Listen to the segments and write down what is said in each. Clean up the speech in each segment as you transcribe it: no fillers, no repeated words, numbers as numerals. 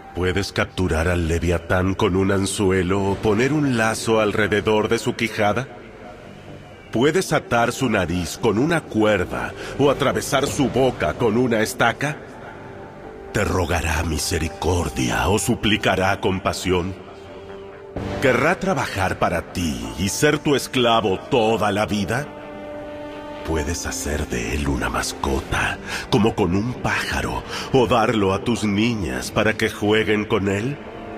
Puedes capturar al Leviatán con un anzuelo o poner un lazo alrededor de su quijada. Puedes atar su nariz con una cuerda o atravesar su boca con una estaca. ¿Te rogará misericordia o suplicará compasión? ¿Querrá trabajar para ti y ser tu esclavo toda la vida? Puedes hacer de él una mascota, como con un pájaro, o darlo a tus niñas para que jueguen con él.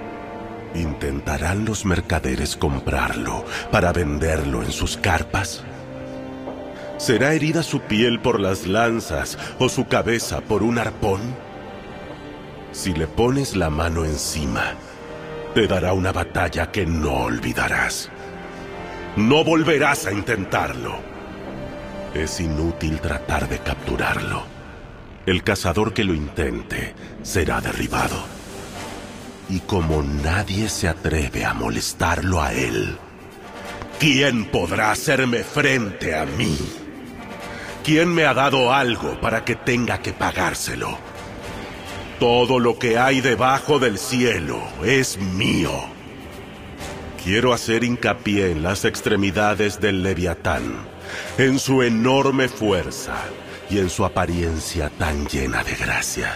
¿Intentarán los mercaderes comprarlo para venderlo en sus carpas? ¿Será herida su piel por las lanzas o su cabeza por un arpón? Si le pones la mano encima, te dará una batalla que no olvidarás. No volverás a intentarlo. Es inútil tratar de capturarlo. El cazador que lo intente será derribado. Y como nadie se atreve a molestarlo a él, ¿quién podrá hacerme frente a mí? ¿Quién me ha dado algo para que tenga que pagárselo? Todo lo que hay debajo del cielo es mío. Quiero hacer hincapié en las extremidades del Leviatán, en su enorme fuerza y en su apariencia tan llena de gracia.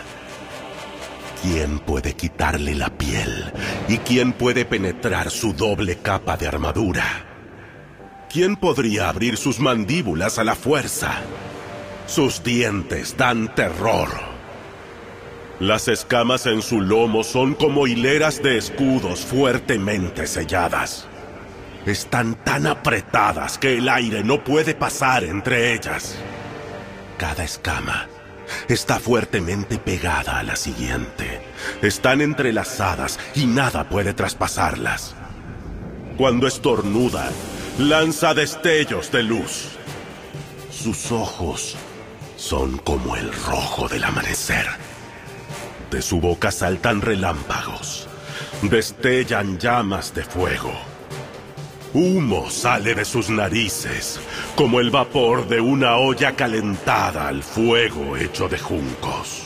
¿Quién puede quitarle la piel? ¿Y quién puede penetrar su doble capa de armadura? ¿Quién podría abrir sus mandíbulas a la fuerza? Sus dientes dan terror. Las escamas en su lomo son como hileras de escudos fuertemente selladas. Están tan apretadas que el aire no puede pasar entre ellas. Cada escama está fuertemente pegada a la siguiente. Están entrelazadas y nada puede traspasarlas. Cuando estornuda, lanza destellos de luz. Sus ojos son como el rojo del amanecer. De su boca saltan relámpagos, destellan llamas de fuego. Humo sale de sus narices, como el vapor de una olla calentada al fuego hecho de juncos.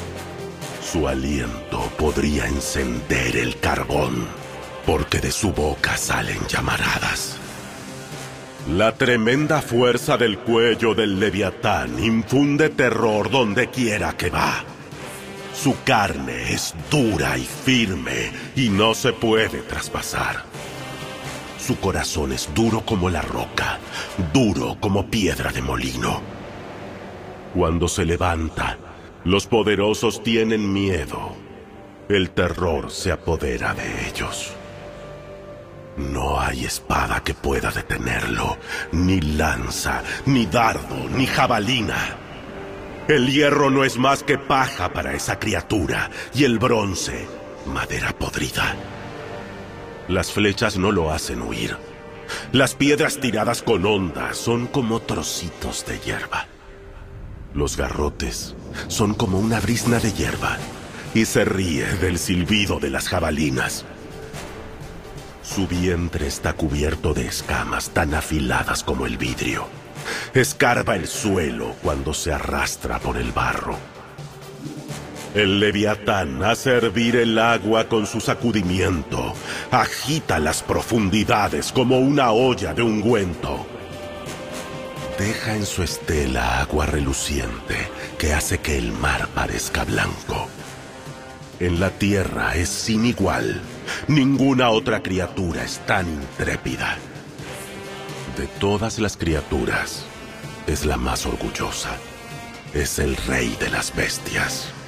Su aliento podría encender el carbón, porque de su boca salen llamaradas. La tremenda fuerza del cuello del Leviatán infunde terror donde quiera que va. Su carne es dura y firme y no se puede traspasar. Su corazón es duro como la roca, duro como piedra de molino. Cuando se levanta, los poderosos tienen miedo. El terror se apodera de ellos. No hay espada que pueda detenerlo, ni lanza, ni dardo, ni jabalina. El hierro no es más que paja para esa criatura, y el bronce, madera podrida. Las flechas no lo hacen huir. Las piedras tiradas con honda son como trocitos de hierba. Los garrotes son como una brizna de hierba, y se ríe del silbido de las jabalinas. Su vientre está cubierto de escamas tan afiladas como el vidrio. Escarba el suelo cuando se arrastra por el barro. El Leviatán hace hervir el agua con su sacudimiento. Agita las profundidades como una olla de ungüento. Deja en su estela agua reluciente que hace que el mar parezca blanco. En la tierra es sin igual. Ninguna otra criatura es tan intrépida. De todas las criaturas, es la más orgullosa. Es el rey de las bestias.